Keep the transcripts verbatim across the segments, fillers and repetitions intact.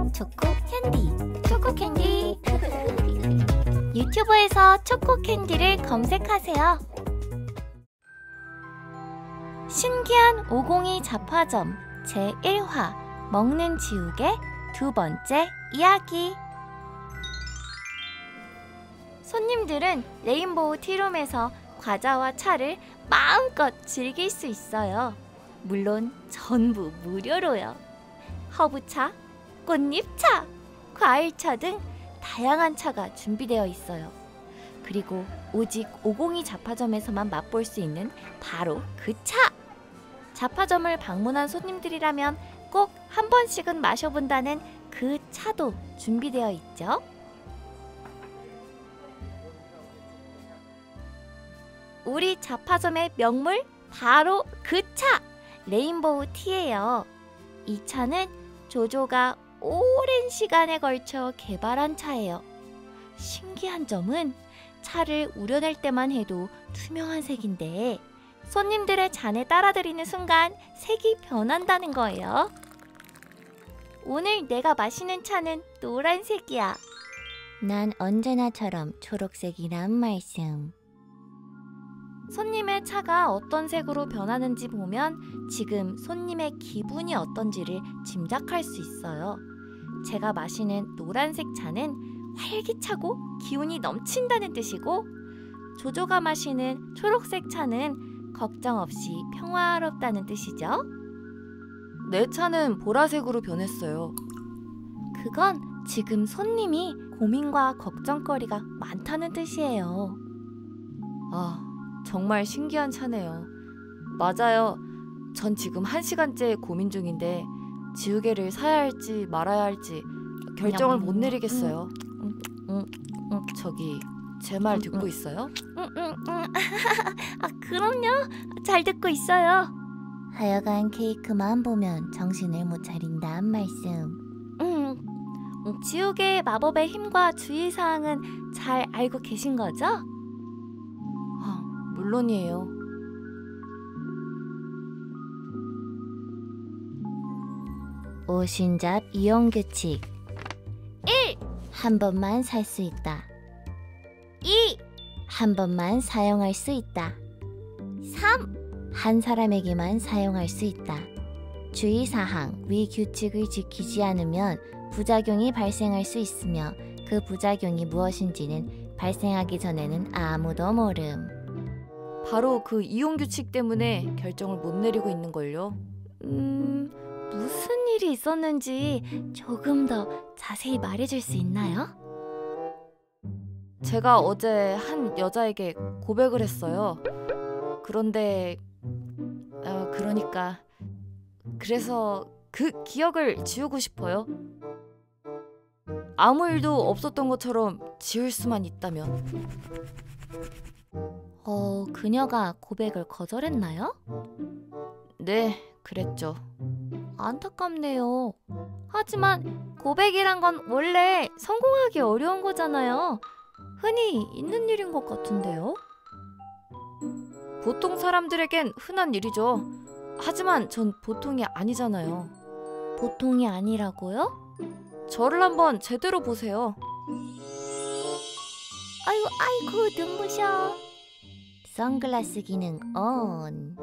초코 캔디, 초코 캔디. 유튜브에서 초코 캔디를 검색하세요. 신기한 오공이 잡화점 제일 화 먹는 지우개 두 번째 이야기. 손님들은 레인보우 티룸에서 과자와 차를 마음껏 즐길 수 있어요. 물론 전부 무료로요. 허브차, 꽃잎차, 과일차 등 다양한 차가 준비되어 있어요. 그리고 오직 오공이 잡화점에서만 맛볼 수 있는 바로 그 차! 잡화점을 방문한 손님들이라면 꼭 한 번씩은 마셔본다는 그 차도 준비되어 있죠. 우리 잡화점의 명물 바로 그 차! 레인보우 티예요. 이 차는 조조가 오랜 시간에 걸쳐 개발한 차예요. 신기한 점은 차를 우려낼 때만 해도 투명한 색인데 손님들의 잔에 따라들이는 순간 색이 변한다는 거예요. 오늘 내가 마시는 차는 노란색이야. 난 언제나처럼 초록색이란 말씀. 손님의 차가 어떤 색으로 변하는지 보면 지금 손님의 기분이 어떤지를 짐작할 수 있어요. 제가 마시는 노란색 차는 활기차고 기운이 넘친다는 뜻이고, 조조가 마시는 초록색 차는 걱정 없이 평화롭다는 뜻이죠. 내 차는 보라색으로 변했어요. 그건 지금 손님이 고민과 걱정거리가 많다는 뜻이에요. 아, 정말 신기한 차네요. 맞아요. 전 지금 한 시간째 고민 중인데 지우개를 사야 할지 말아야 할지 결정을 못 내리겠어요. 음, 음, 음, 저기 제 말 듣고 음, 있어요? 음, 음, 음. 아, 그럼요. 잘 듣고 있어요. 하여간 케이크만 보면 정신을 못 차린다는 말씀. 음, 음, 지우개의 마법의 힘과 주의사항은 잘 알고 계신 거죠? 아, 물론이에요. 오신잡 이용규칙. 일. 한 번만 살 수 있다. 이. 한 번만 사용할 수 있다. 삼. 한 사람에게만 사용할 수 있다. 주의사항, 위 규칙을 지키지 않으면 부작용이 발생할 수 있으며 그 부작용이 무엇인지는 발생하기 전에는 아무도 모름. 바로 그 이용규칙 때문에 결정을 못 내리고 있는걸요. 음... 무슨 일이 있었는지 조금 더 자세히 말해줄 수 있나요? 제가 어제 한 여자에게 고백을 했어요. 그런데 어, 그러니까 그래서 그 기억을 지우고 싶어요. 아무 일도 없었던 것처럼 지울 수만 있다면. 어, 그녀가 고백을 거절했나요? 네, 그랬죠. 안타깝네요. 하지만 고백이란 건 원래 성공하기 어려운 거잖아요. 흔히 있는 일인 것 같은데요? 보통 사람들에겐 흔한 일이죠. 하지만 전 보통이 아니잖아요. 보통이 아니라고요? 저를 한번 제대로 보세요. 아이고 아이고 눈부셔. 선글라스 기능 ON.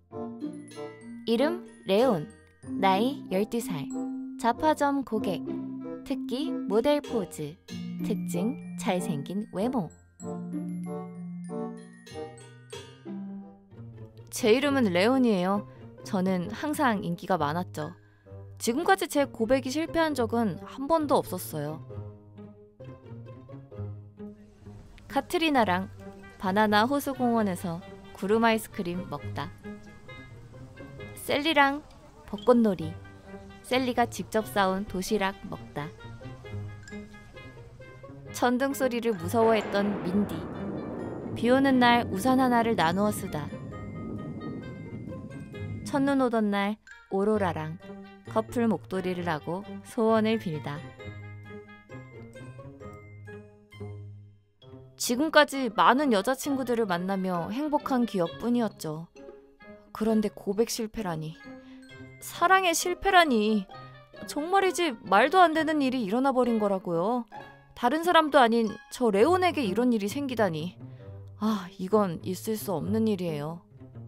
이름 레온. 나이 열두 살. 잡화점 고객. 특기 모델 포즈. 특징 잘생긴 외모. 제 이름은 레온이에요. 저는 항상 인기가 많았죠. 지금까지 제 고백이 실패한 적은 한 번도 없었어요. 카트리나랑 바나나 호수공원에서 구름 아이스크림 먹다. 셀리랑 벚꽃놀이. 셀리가 직접 싸온 도시락 먹다. 천둥 소리를 무서워했던 민디. 비 오는 날 우산 하나를 나누어 쓰다. 첫눈 오던 날 오로라랑 커플 목도리를 하고 소원을 빌다. 지금까지 많은 여자친구들을 만나며 행복한 기억뿐이었죠. 그런데 고백 실패라니. 사랑의 실패라니. 정말이지 말도 안 되는 일이 일어나 버린 거라고요. 다른 사람도 아닌 저 레온에게 이런 일이 생기다니. 아, 이건 있을 수 없는 일이에요.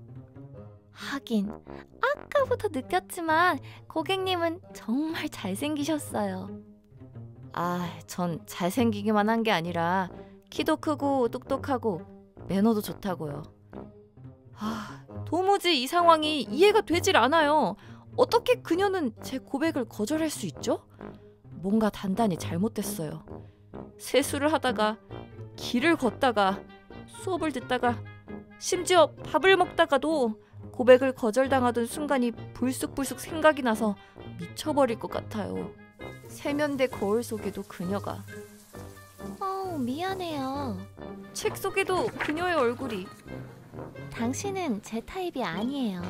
하긴 아까부터 느꼈지만 고객님은 정말 잘생기셨어요. 아, 전 잘생기기만 한 게 아니라 키도 크고 똑똑하고 매너도 좋다고요. 아, 도무지 이 상황이 이해가 되질 않아요. 어떻게 그녀는 제 고백을 거절할 수 있죠? 뭔가 단단히 잘못됐어요. 세수를 하다가, 길을 걷다가, 수업을 듣다가, 심지어 밥을 먹다가도 고백을 거절당하던 순간이 불쑥불쑥 생각이 나서 미쳐버릴 것 같아요. 세면대 거울 속에도 그녀가, 어, 미안해요. 책 속에도 그녀의 얼굴이. 당신은 제 타입이 아니에요.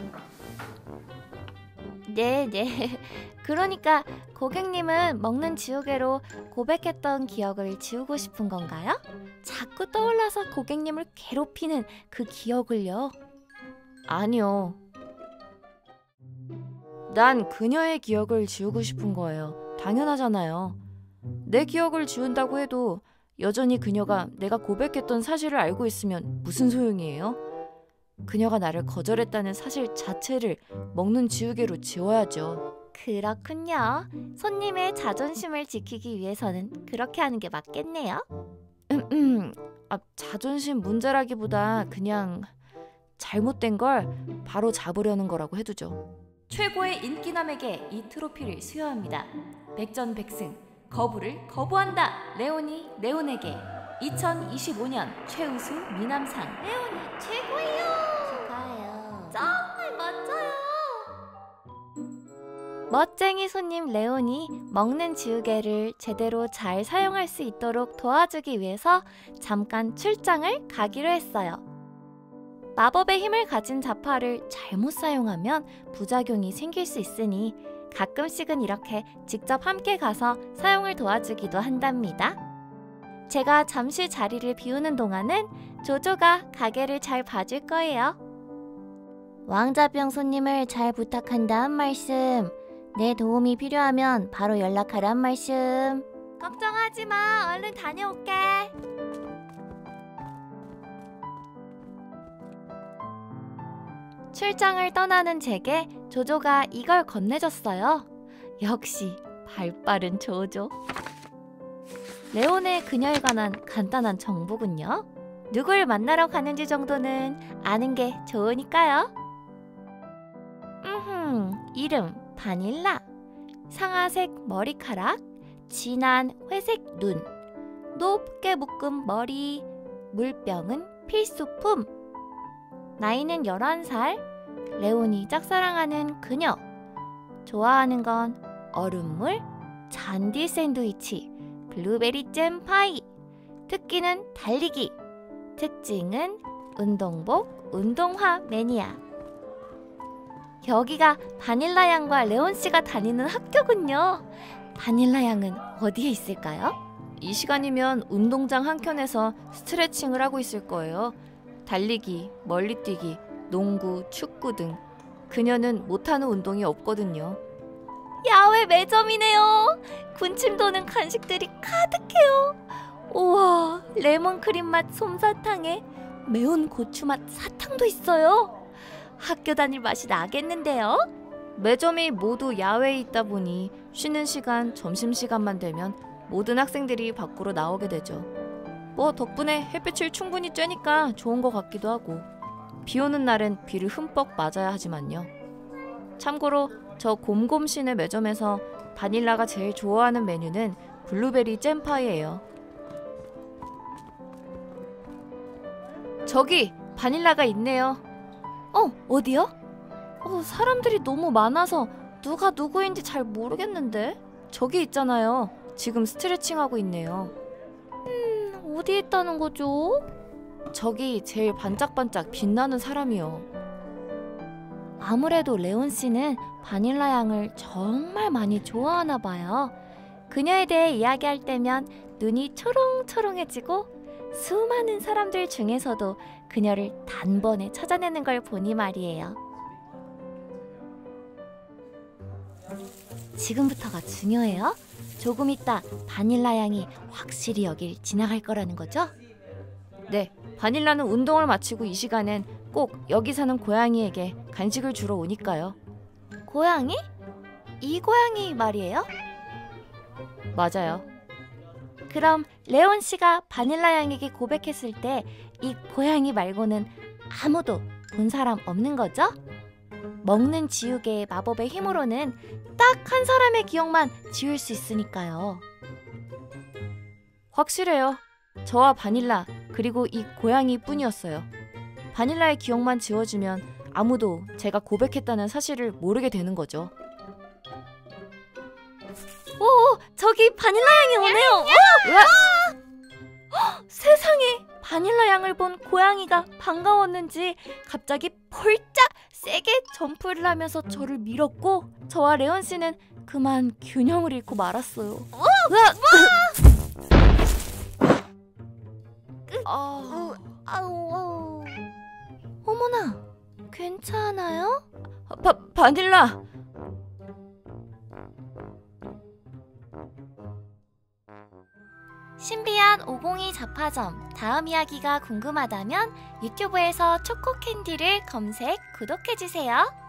네, 네. 그러니까 고객님은 먹는 지우개로 고백했던 기억을 지우고 싶은 건가요? 자꾸 떠올라서 고객님을 괴롭히는 그 기억을요? 아니요. 난 그녀의 기억을 지우고 싶은 거예요. 당연하잖아요. 내 기억을 지운다고 해도 여전히 그녀가 내가 고백했던 사실을 알고 있으면 무슨 소용이에요? 그녀가 나를 거절했다는 사실 자체를 먹는 지우개로 지워야죠. 그렇군요. 손님의 자존심을 지키기 위해서는 그렇게 하는 게 맞겠네요. 음, 음. 아, 자존심 문제라기보다 그냥 잘못된 걸 바로 잡으려는 거라고 해두죠. 최고의 인기남에게 이 트로피를 수여합니다. 백전백승, 거부를 거부한다. 레온이 레온에게 이천이십오 년 최우수 미남상. 레온이 최고예요. 축하해요. 정말 멋져요. 멋쟁이 손님 레온이 먹는 지우개를 제대로 잘 사용할 수 있도록 도와주기 위해서 잠깐 출장을 가기로 했어요. 마법의 힘을 가진 자파를 잘못 사용하면 부작용이 생길 수 있으니 가끔씩은 이렇게 직접 함께 가서 사용을 도와주기도 한답니다. 제가 잠시 자리를 비우는 동안은 조조가 가게를 잘 봐줄 거예요. 왕자병 손님을 잘 부탁한다 한 말씀, 내 도움이 필요하면 바로 연락하라 한 말씀. 걱정하지 마, 얼른 다녀올게. 출장을 떠나는 제게 조조가 이걸 건네줬어요. 역시 발빠른 조조. 레온의 그녀에 관한 간단한 정보군요. 누굴 만나러 가는지 정도는 아는 게 좋으니까요. 음흠, 이름 바닐라, 상아색 머리카락, 진한 회색 눈, 높게 묶은 머리, 물병은 필수품. 나이는 열한 살, 레온이 짝사랑하는 그녀. 좋아하는 건 얼음물, 잔디 샌드위치, 블루베리 잼 파이. 특기는 달리기. 특징은 운동복, 운동화 매니아. 여기가 바닐라 양과 레온 씨가 다니는 학교군요. 바닐라 양은 어디에 있을까요? 이 시간이면 운동장 한켠에서 스트레칭을 하고 있을 거예요. 달리기, 멀리뛰기, 농구, 축구 등 그녀는 못하는 운동이 없거든요. 야외 매점이네요. 군침 도는 간식들이 가득해요. 우와, 레몬크림 맛 솜사탕에 매운 고추 맛 사탕도 있어요. 학교 다닐 맛이 나겠는데요? 매점이 모두 야외에 있다 보니 쉬는 시간, 점심시간만 되면 모든 학생들이 밖으로 나오게 되죠. 뭐 덕분에 햇빛을 충분히 쬐니까 좋은 것 같기도 하고, 비 오는 날은 비를 흠뻑 맞아야 하지만요. 참고로 저 곰곰씨네 매점에서 바닐라가 제일 좋아하는 메뉴는 블루베리 잼파이예요. 저기 바닐라가 있네요. 어, 어디요? 어, 사람들이 너무 많아서 누가 누구인지 잘 모르겠는데. 저기 있잖아요. 지금 스트레칭하고 있네요. 음, 어디 있다는 거죠? 저기 제일 반짝반짝 빛나는 사람이요. 아무래도 레온 씨는 바닐라 양을 정말 많이 좋아하나 봐요. 그녀에 대해 이야기할 때면 눈이 초롱초롱해지고 수많은 사람들 중에서도 그녀를 단번에 찾아내는 걸 보니 말이에요. 지금부터가 중요해요. 조금 있다 바닐라 양이 확실히 여길 지나갈 거라는 거죠? 네, 바닐라는 운동을 마치고 이 시간엔 꼭 여기 사는 고양이에게 간식을 주러 오니까요. 고양이? 이 고양이 말이에요? 맞아요. 그럼 레온 씨가 바닐라 양에게 고백했을 때 이 고양이 말고는 아무도 본 사람 없는 거죠? 먹는 지우개의 마법의 힘으로는 딱 한 사람의 기억만 지울 수 있으니까요. 확실해요. 저와 바닐라 그리고 이 고양이 뿐이었어요. 바닐라의 기억만 지워주면 아무도 제가 고백했다는 사실을 모르게 되는 거죠. 오, 저기 바닐라 양이 오네요. 으아! 헉, 세상에, 바닐라 양을 본 고양이가 반가웠는지 갑자기 폴짝 세게 점프를 하면서 저를 밀었고, 저와 레온 씨는 그만 균형을 잃고 말았어요. 으아! 아, 아우, 어머나, 괜찮아요? 바, 바닐라! 신비한 오공이 잡화점 다음 이야기가 궁금하다면 유튜브에서 초코캔디를 검색, 구독해주세요.